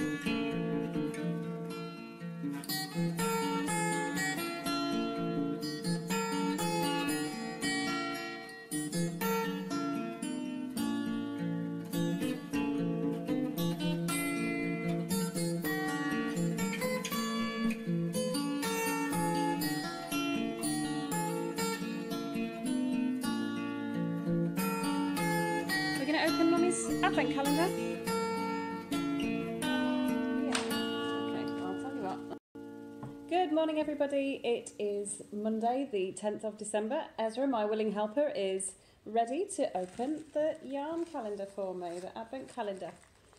Advent calendar? Yeah. Okay, well, I'll tell you what. Good morning, everybody. It is Monday, the 10th of December. Ezra, my willing helper, is ready to open the yarn calendar for me, the Advent calendar.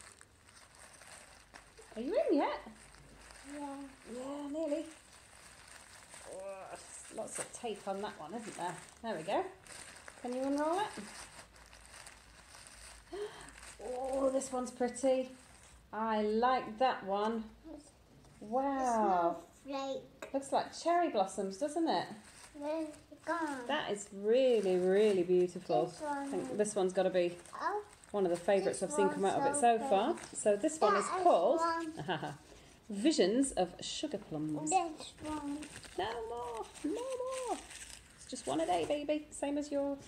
Are you in yet? Yeah. Yeah, nearly. Oh, lots of tape on that one, isn't there? There we go. Can you unroll it? Oh, this one's pretty. I like that one. Wow. Snowflake. Looks like cherry blossoms, doesn't it? Where's it gone? That is really, really beautiful. This one. I think this one's got to be one of the favourites I've This seen come out of it one's so so far. So this one is called one. Visions of Sugar Plums. This one. No more, no more. It's just one a day, baby. Same as yours.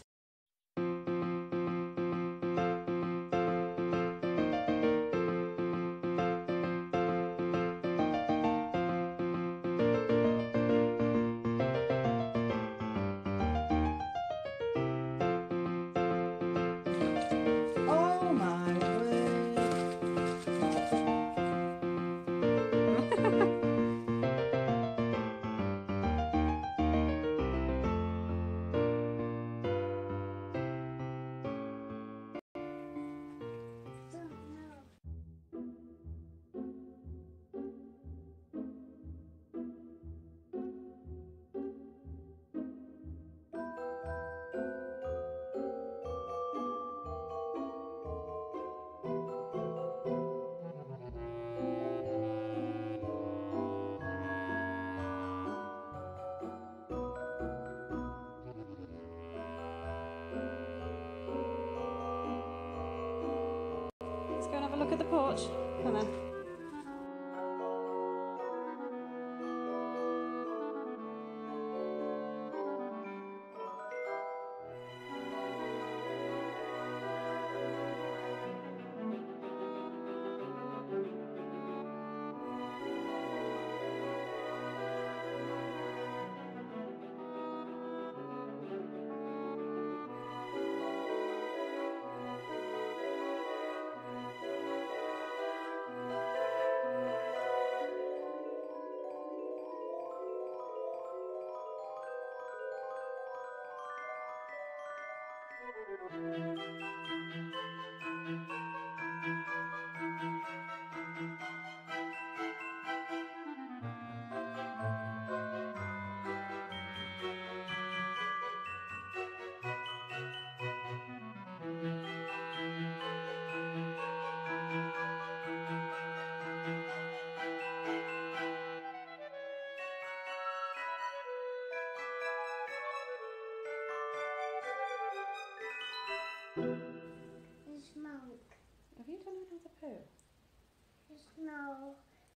Go and have a look at the porch. Come on. The smoke. Have you done another poo? The snow.